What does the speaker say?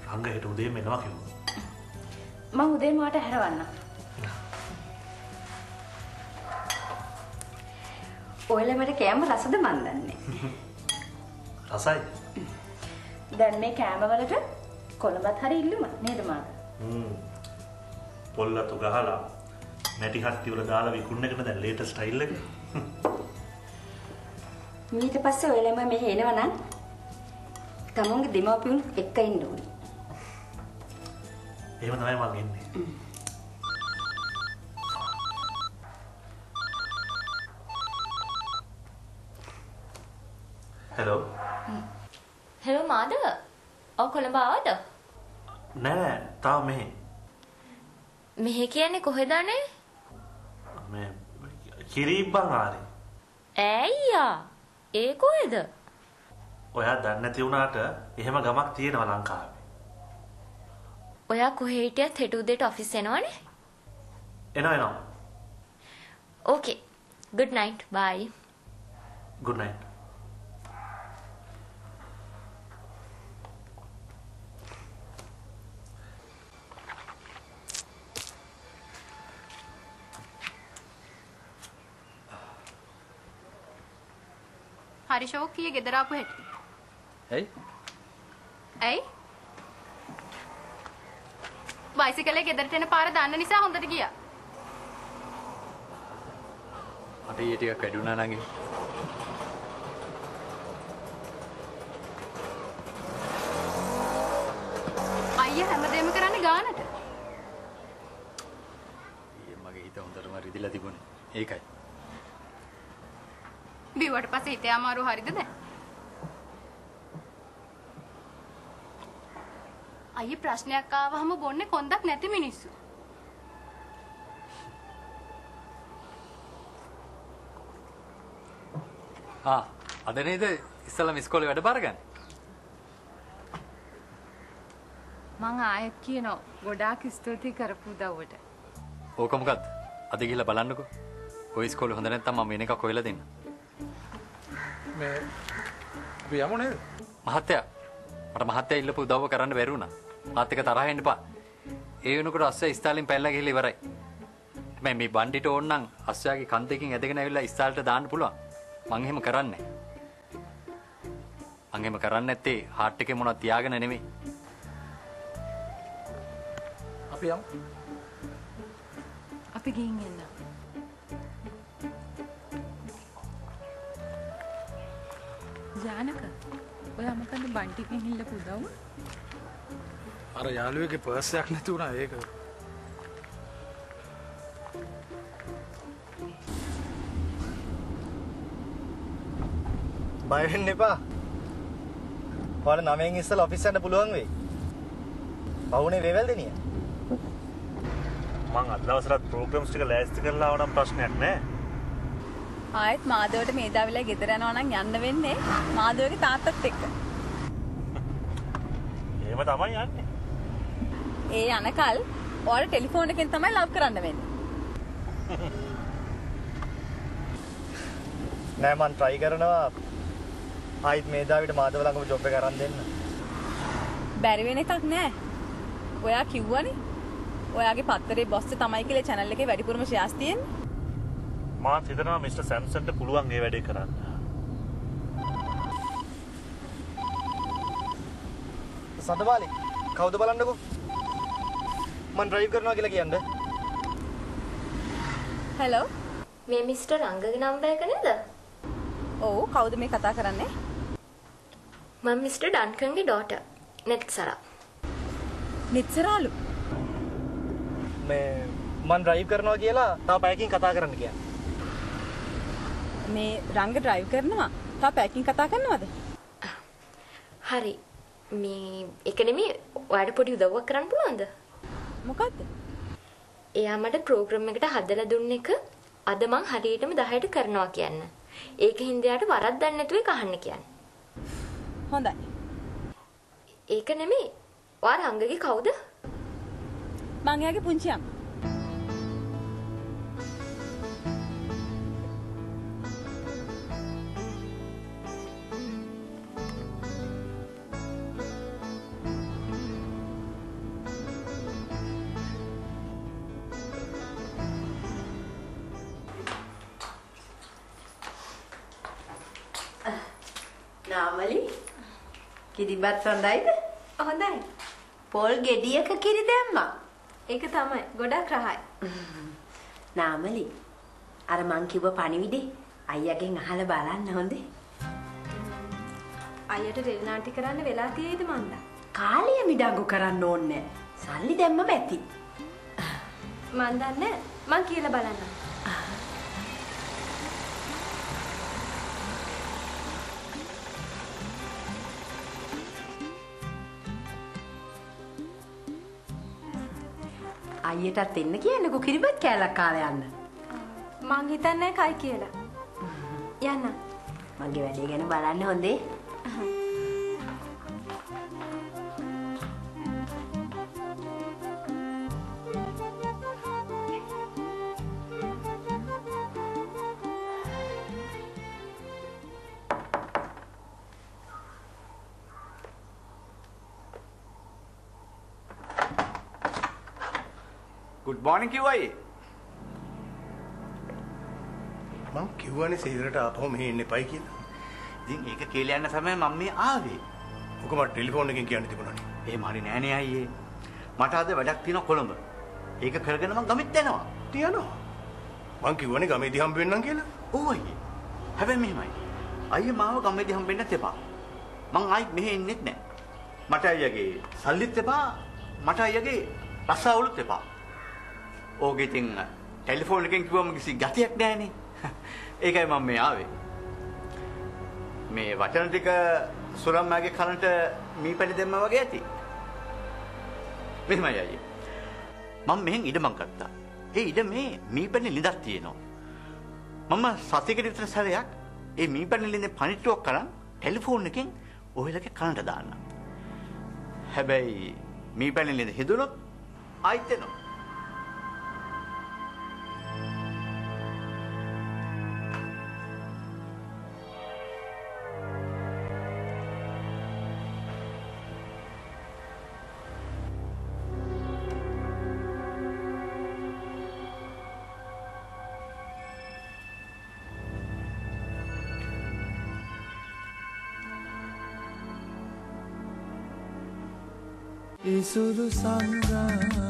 අංග හෙට උදේම එනවා කිව්වා. මම උදේම වාට හැරවන්න. ඔයාලා මට කෑම රසද මන් දන්නේ. රසයි. දැන් මේ කෑම වලට කොළඹත් හරි ඉල්ලුම නේද මාද? පොල්ලතු ගහලා නැටි හත්ති වල දාලා විකුණන එකනේ දැන් ලේටස්ට් ස්ටයිල් එක. ඊට පස්සේ ඔයාලම මෙහෙ එනවනම් තමුන්ගේ දෙමව්පියුන් එක්ක ඉන්න ඕනේ. එහෙම තමයි මම ඉන්නේ. හෙලෝ. හෙලෝ මාද? ඔව් කොළඹ ආවද? නෑ තාම මෙහෙ. මෙහෙ කියන්නේ කොහෙද අනේ? මේ කිරිබ්බන් ආරේ. ඇයියා? ඒ කොහෙද? ඔයා දන්නේ නැති වුණාට එහෙම ගමක් තියෙනවා ලංකාවේ. ඔයා කොහේ හිටියත් හෙට උදේට ඔෆිස් එනවනේ? එනවා. Okay. Good night. Bye. Good night. හරි ෂෝක් කීයේ ගෙදර ආපු හැටි. ඇයි? බයිසිකලේ ගෙදරට එන පාර දන්න නිසා හොඳට ගියා. මට ඊයේ ටිකක් වැඩි වුණා නංගි. අයියා හැමදේම කරන්නේ ගානට. ඊයේ මගේ හිත හොඳටම රිදිලා තිබුණේ. ඒකයි. බිව්වට පස්සේ හිතේ අමාරු හරිද දැන්? අයියේ ප්‍රශ්නයක් ආවම බොන්නේ කොන්දක් නැති මිනිස්සු. අද නේද ඉස්සෙල්ලාම ඉස්කෝලේ වැඩ බාර ගන්න? මං ආයෙත් කියනවා ගොඩාක් ස්තුතියි කරපු උදව්වට. ඕක මොකද්ද? අද ගිහලා බලන්නකෝ. ඔය ඉස්කෝලේ හොඳ නැත්නම් මම වෙන එකක් හොයලා දෙන්න. මේ අපි යමු නේද? මහත්තයා මට මහත්තයා ඉල්ලපු උදව්ව කරන්න බැරි වුණා. මාත් එක තරහ වෙන්න එපා. ඒ වෙනකොට අස්සයා ඉස්තාලෙන් පැනලා ගිහලා ඉවරයි. හැබැයි මේ බණ්ඩිට ඕන නම් අස්සයාගේ කන් දෙකෙන් ඇදගෙන ඇවිල්ලා ඉස්තාලට දාන්න පුළුවන්. මං එහෙම කරන්නේ. මං එහෙම කරන්නේ නැත්තේ හાર્ට් එකේ මොනවද තියාගෙන නෙමෙයි. අපි යමු. අපි ගිහින් එන්න. ජානක ඔයා මොකද බන්ටිකින් ඉල්ලපු උදව්ව? අර යාළුවෙගේ පර්ස් එකක් නැති වුණා ඒක. බය වෙන්න එපා. ඔයාලා 9න් ඉස්සෙල්ලා ඔෆිස් යන්න පුළුවන් වෙයි. පවුනේ වේවැල් දෙනිය. මං අද දවසට ප්‍රෝග්‍රෑම්ස් ටික ලෑස්ති කරලා ආවනම් ප්‍රශ්නයක් නෑ. ආයෙත් මාදවට මේ දාවිලා ගෙදර යනවා නම් යන්න වෙන්නේ මාදවගේ තාත්තත් එක්ක. එහෙම තමයි යන්නේ. ඒ යනකල් ඔයාලා ටෙලිෆෝන් එකෙන් තමයි ලව් කරන්න වෙන්නේ. නෑ මං try කරනවා ආයිත් මේ දාවිට මාදව ළඟම ජොබ් එක අරන් දෙන්න. බැරි වෙන එකක් නෑ. ඔයා කිව්වනේ. ඔයාගේ පත්තරේ බොස් තමයි කියලා channel එකේ වැඩිපුරම shares තියෙන්නේ. මාත් හිතනවා මිස්ටර් සැම්සන්ට පුළුවන් මේ වැඩේ කරන්න. සඳපාලි කවුද බලන්නකෝ. මං ඩ්‍රයිව් කරනවා කියලා කියන්න. hello මේ මිස්ටර් රංගගේ නම්බර් එක නේද? ඔව් කවුද මේ කතා කරන්නේ? මම මිස්ටර් ඩන්කන්ගේ ඩෝටර් නෙත්සරා. නිත්සරාලු. මේ මං ඩ්‍රයිව් කරනවා කියලා තව පැයකින් කතා කරන්න කියන්නේ. මේ රංග ඩ්‍රයිව් කරනවා. තා පැකින් කතා කරනවද? හරි. මේ එක නෙමෙයි ඔයාලට පොඩි උදව්වක් කරන්න පුළුවන්ද? මොකද්ද? එයා මට ප්‍රෝග්‍රෑම් එකට හදලා දුන්න එක අද මං හරියටම 10ට කරනවා කියන්න. ඒකෙන් එයාට වරද්දක් නැතුව ඒක අහන්න කියන්න. හොඳයි. ඒක නෙමෙයි. ඔයා රංගගේ කවුද? මං එයාගේ පුංචි අම්මා. නාමලි කිරිබත් හොඳයිද? හොඳයි. පොල් ගෙඩියක කිරි දැම්මා. ඒක තමයි. ගොඩක් රහයි. නාමලි අර මං කිව්ව පණිවිඩේ අයියාගෙන් අහලා බලන්න හොඳේ. අයියට රෙල් නාටි කරන්න වෙලා තියෙයිද මන්දා? කාලය මිඩංගු කරන්න ඕනේ. සල්ලි දැම්මම ඇති. මන් දන්නේ මං කියලා බලන්න. අයියටත් එන්න කියන්නකෝ කිරිබත් කෑල්ලක් කාලා යන්න. මං හිතන්නේ කයි කියලා. යන්න. මගේ වැඩේ ගැන බලන්න හොඳේ. Good morning කිව්වයි. මං කිව්වනේ සීදරට ආපහු මෙහෙ එන්න එපයි කියලා. ඉතින් ඒක කියලා යන්න තමයි මම මේ ආවේ. ඔක මට ටෙලිෆෝන් එකෙන් කියන්න තිබුණානේ. එහෙම හරි නෑනේ අයියේ. මට අද වැඩක් තියෙනවා කොළඹ. ඒක කරගෙන මං ගමෙත් යනවා. තියනවා. මං කිව්වනේ ගමේදී හම්බ වෙන්නම් කියලා. ඔව් අයියේ. හැබැයි මෙහෙමයි. අයියේ මාව ගමේදී හම්බෙන්නත් එපා. මං ආයිත් මෙහෙ එන්නෙත් නෑ. මට අයියගේ සල්ලිත් එපා. මට අයියගේ රසාවලුත් එපා. ඕකේ ඉතින් ටෙලිෆෝන් එකෙන් කිව්වම කිසි ගතියක් නැහනේ. ඒකයි මම මේ ආවේ. මේ වචන ටික සුරම්මාගේ කනට මීපැණි දැම්මා වගේ ඇති. මෙහෙමයි අයියේ. මම මෙහෙන් ඉඩමක් ගත්තා. ඒ ඉඩමේ මීපැණි ලිඳක් තියෙනවා. මම සතියකට විතර සැරයක් ඒ මීපැණි ලිඳේ පණිට්ටුවක් කරන් ටෙලිෆෝන් එකෙන් ඔයලගේ කනට දාන්න. හැබැයි මීපැණි ලිඳ හිදුනොත් ආයිත් එනවා. ඉසුරු සංගා